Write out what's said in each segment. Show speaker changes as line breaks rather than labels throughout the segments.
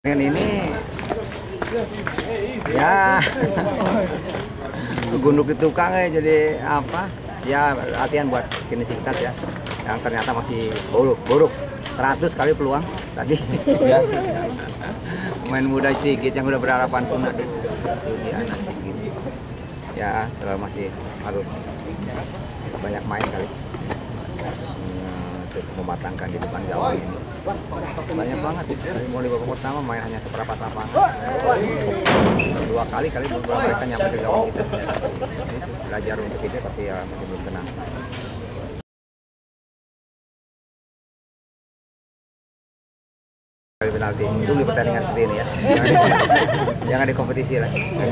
Dengan ini ya gunduk di tukang jadi apa ya, latihan buat kinesitas ya, yang ternyata masih buruk 100 kali peluang tadi ya. Pemain muda Sigit yang udah berharapan punah di dunia Sigit ya, terlalu masih harus banyak main kali untuk mematangkan di depan gawang ini. Banyak banget dari mulai babak pertama main hanya seperempat lapangan, 2 kali mereka nyampe ke gawang kita. Itu belajar untuk itu, tapi ya masih belum tenang. Kali penalti untung di pertandingan seperti ini ya, jangan di kompetisi lah.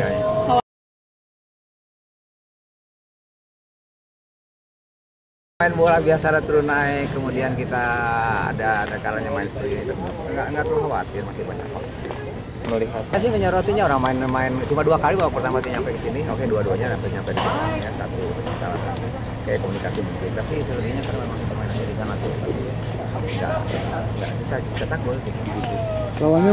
Main bola biasa ada turun naik, kemudian kita ada kalanya main seperti ini, nggak terlalu khawatir, masih banyak kok. Melihat saya sih menyorotinya orang main cuma 2 kali babak pertama dia nyampe ke sini, oke dua-duanya nyampe di sana ya, satu salah satu kayak komunikasi mungkin, tapi selebihnya karena memang pemain di sana tuh nggak susah cetak gol gitu.
Lawannya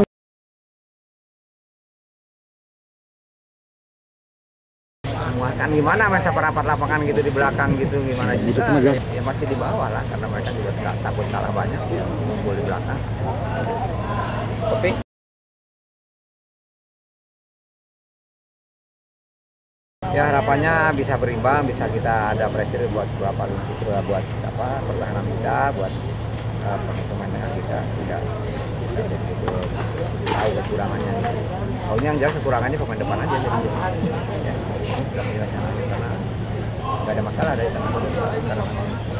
kan gimana main seperempat lapangan gitu di belakang gitu, gimana juga ya masih di bawah lah, karena mereka juga nggak takut kalah banyak ya, gol di belakang. Tapi ya harapannya bisa berimbang, bisa kita ada pressure buat buat apa pertahanan kita, buat pemain tengah kita, sehingga kita betul tahu kekurangannya. Oh, ini yang jelas kekurangannya pemain depan aja jadi ya, udah menjelaskan karena nggak ada masalah dari teman-teman karena